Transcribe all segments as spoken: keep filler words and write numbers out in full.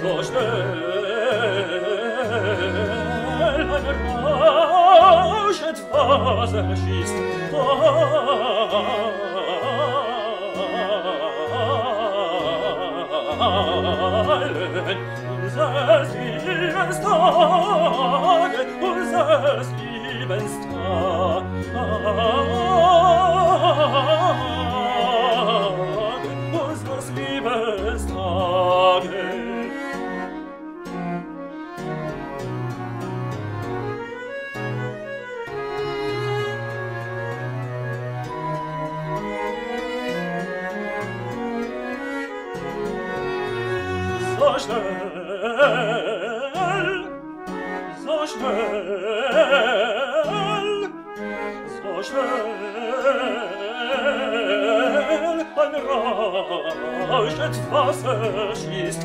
so schnell ein Rausch etwas erschießt. Allen unseres Lebenstage, unseres Lebenstage, unseres Lebenstage. So schnell, so schnell, so schnell, ein Rausch etwas erschießt.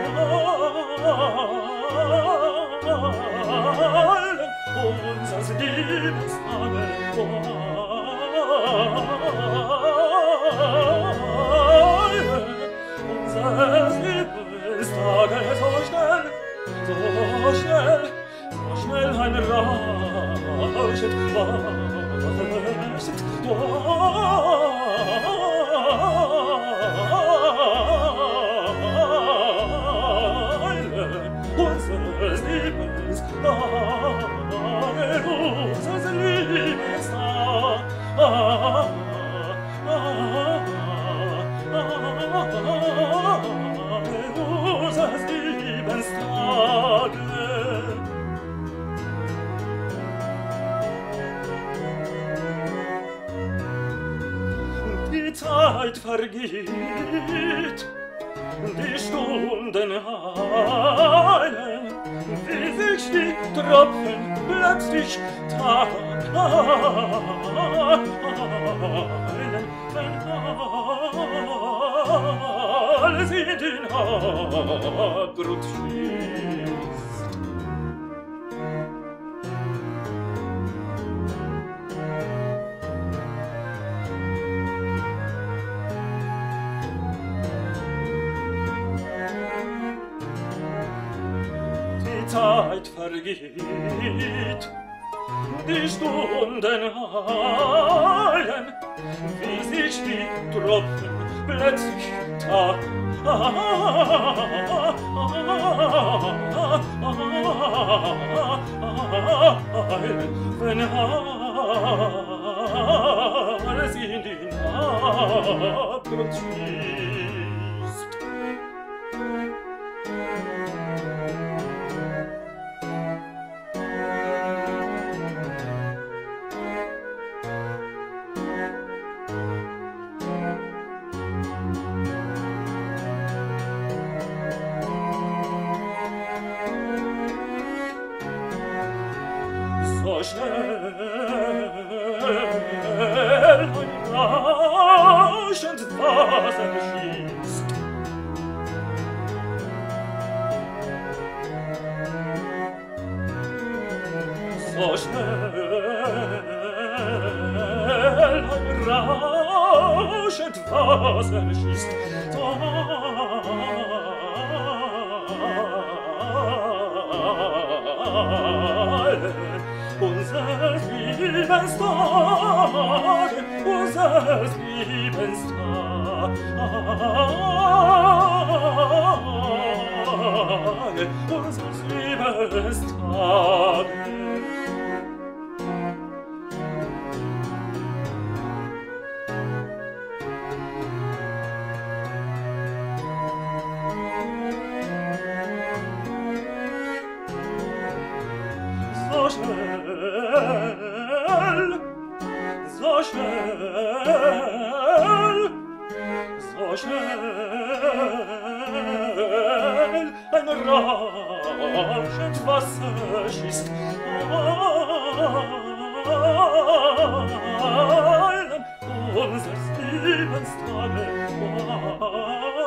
Allen unseres Lebenstage, allen unseres Lebenstage, so schnell, so schnell, so schnell ein Rausch etwas erschießt. Unseres Lebenstage, unseres Lebenstage, unseres Lebenstage. Die Zeit vergeht, die Stunden eilen, wie sich die Tropfen plötzlich teilen, wenn alles in den Abgrund schießt. Die Zeit vergeht, die Stunden eilen, wie sich die Tropfen plötzlich teilen, wenn alles in den Abgrund schießt. So schnell ein rauschend Wasser schießt. So schnell ein rauschend Wasser schießt. Unseres Lebenstage, unseres Lebenstage, unseres Lebenstage. So schnell, so schnell, so schnell, ein rauschend Wasser schießt. Allen unseres Lebenstage,